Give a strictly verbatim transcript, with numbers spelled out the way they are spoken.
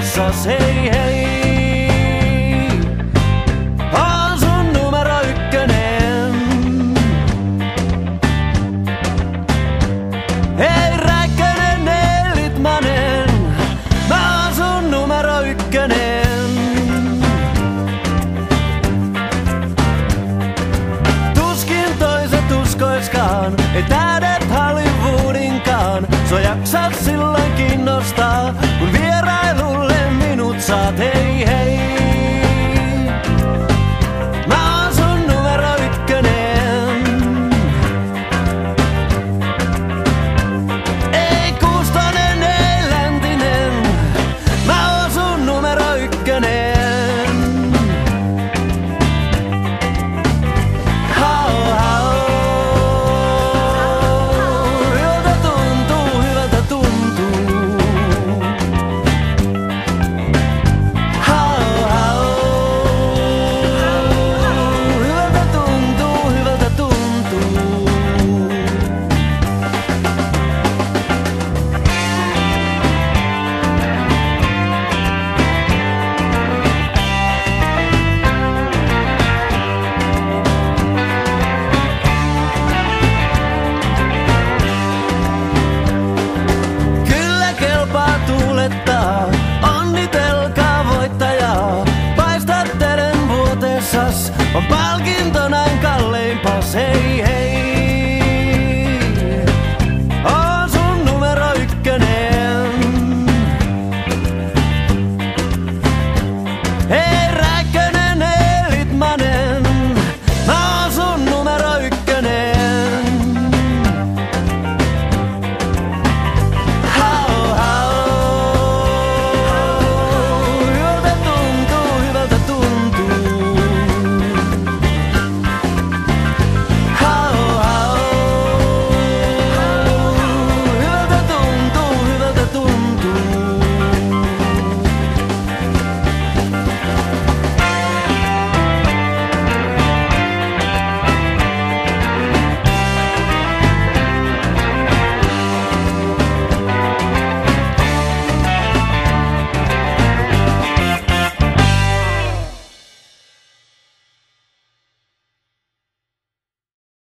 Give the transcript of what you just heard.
vuotessas, hei hei. On sun numero ykkönen. Hei Räikkönen, ei Litmanen, mä oon sun numero ykkönen. Tuskin toiset uskoiskaan, ei tähdet Hollywoodinkaan. Sua jaksat silloin kiinnostaa, kun vierailulle minut saat, hei hei. Mä oon sun numero ykkönen. Ei Kuustonen, ei Läntinen, mä oon sun numero ykkönen. Hau hau. Hyvältä tuntuu, hyvältä tuntuu. Hau hau. Hyvältä tuntuu, hyvältä tuntuu. Kyllä kelpaa tuulettaa, onnitelkaa voittajaa. Paistat teren vuotessas, on palkinto näin kalleimpas, hei hei.